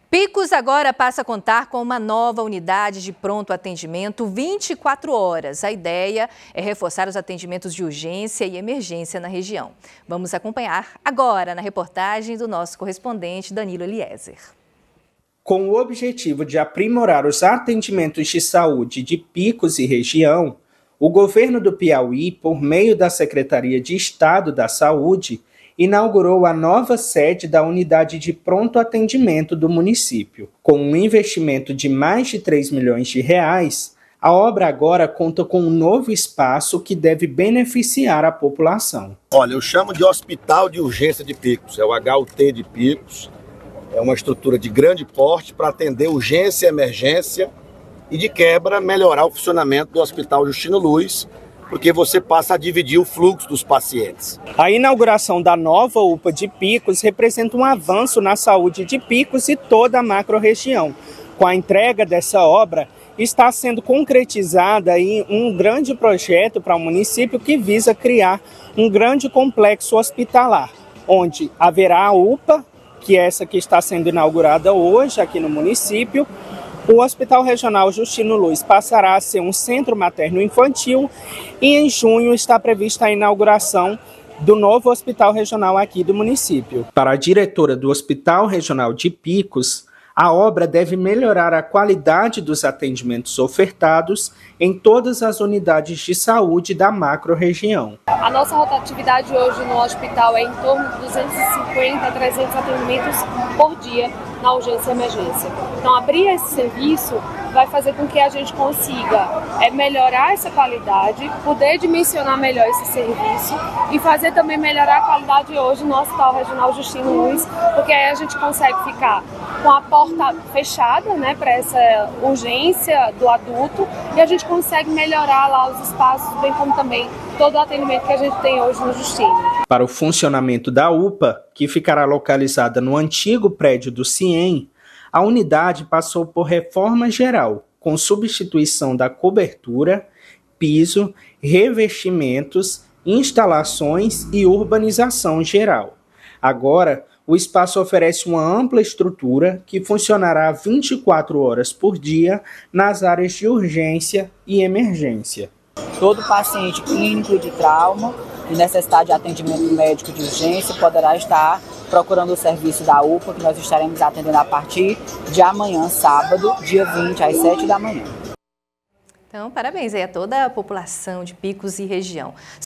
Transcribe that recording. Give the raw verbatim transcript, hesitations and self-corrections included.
Picos agora passa a contar com uma nova unidade de pronto atendimento vinte e quatro horas. A ideia é reforçar os atendimentos de urgência e emergência na região. Vamos acompanhar agora na reportagem do nosso correspondente Danilo Eliezer. Com o objetivo de aprimorar os atendimentos de saúde de Picos e região, o governo do Piauí, por meio da Secretaria de Estado da Saúde, inaugurou a nova sede da unidade de pronto atendimento do município. Com um investimento de mais de três milhões de reais, a obra agora conta com um novo espaço que deve beneficiar a população. Olha, eu chamo de Hospital de Urgência de Picos, é o H U T de Picos. É uma estrutura de grande porte para atender urgência e emergência e, de quebra, melhorar o funcionamento do Hospital Justino Luz, porque você passa a dividir o fluxo dos pacientes. A inauguração da nova U P A de Picos representa um avanço na saúde de Picos e toda a macro-região. Com a entrega dessa obra, está sendo concretizada aí um grande projeto para o município que visa criar um grande complexo hospitalar, onde haverá a U P A, que é essa que está sendo inaugurada hoje aqui no município. O Hospital Regional Justino Luz passará a ser um centro materno-infantil e em junho está prevista a inauguração do novo Hospital Regional aqui do município. Para a diretora do Hospital Regional de Picos, a obra deve melhorar a qualidade dos atendimentos ofertados em todas as unidades de saúde da macro-região. A nossa rotatividade hoje no hospital é em torno de duzentos e cinquenta a trezentos atendimentos por dia na urgência e emergência. Então, abrir esse serviço vai fazer com que a gente consiga é, melhorar essa qualidade, poder dimensionar melhor esse serviço e fazer também melhorar a qualidade hoje no Hospital Regional Justino Luz, porque aí a gente consegue ficar com a porta fechada, né, para essa urgência do adulto, e a gente consegue melhorar lá os espaços, bem como também todo o atendimento que a gente tem hoje no Justino. Para o funcionamento da U P A, que ficará localizada no antigo prédio do CIEM, a unidade passou por reforma geral, com substituição da cobertura, piso, revestimentos, instalações e urbanização geral. Agora, o espaço oferece uma ampla estrutura que funcionará vinte e quatro horas por dia nas áreas de urgência e emergência. Todo paciente clínico de trauma e necessidade de atendimento médico de urgência poderá estar procurando o serviço da U P A, que nós estaremos atendendo a partir de amanhã, sábado, dia vinte, às sete da manhã. Então, parabéns aí a toda a população de Picos e região.